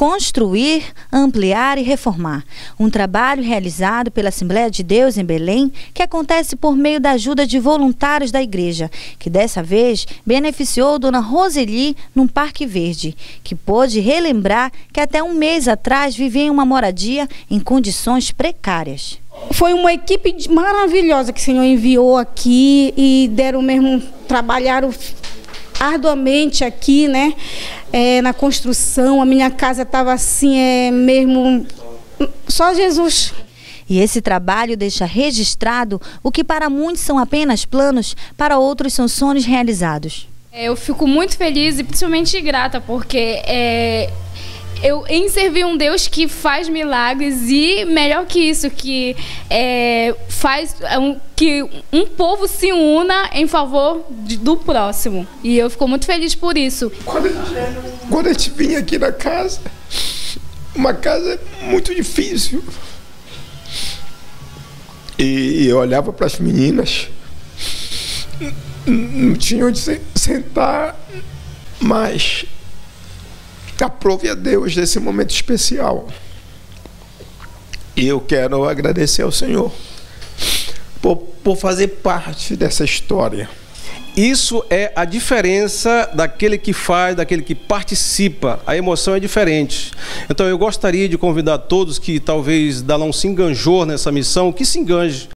construir, ampliar e reformar. Um trabalho realizado pela Assembleia de Deus em Belém, que acontece por meio da ajuda de voluntários da igreja, que dessa vez beneficiou Dona Roseli num Parque Verde, que pôde relembrar que até um mês atrás vivia em uma moradia em condições precárias. Foi uma equipe maravilhosa que o Senhor enviou aqui e trabalharam arduamente aqui, né? Na construção. A minha casa estava assim, mesmo só Jesus. E esse trabalho deixa registrado o que para muitos são apenas planos, para outros são sonhos realizados. Eu fico muito feliz e principalmente grata, porque em servir um Deus que faz milagres e, melhor que isso, que faz que um povo se una em favor do próximo. E eu fico muito feliz por isso. Quando a gente vinha aqui na casa, uma casa muito difícil, e eu olhava para as meninas, não tinha onde sentar, mas aprove a Deus desse momento especial. E eu quero agradecer ao Senhor por fazer parte dessa história. Isso é a diferença daquele que faz, daquele que participa. A emoção é diferente. Então eu gostaria de convidar todos que talvez ainda não se enganjou nessa missão, que se enganje.